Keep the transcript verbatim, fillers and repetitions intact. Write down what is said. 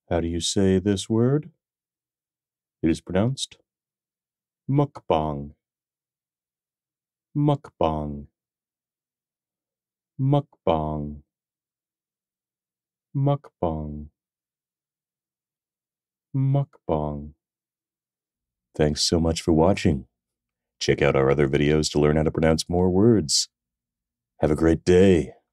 How do you say this word? It is pronounced mukbang. Mukbang. Mukbang. Mukbang. Mukbang. Thanks so much for watching. Check out our other videos to learn how to pronounce more words. Have a great day.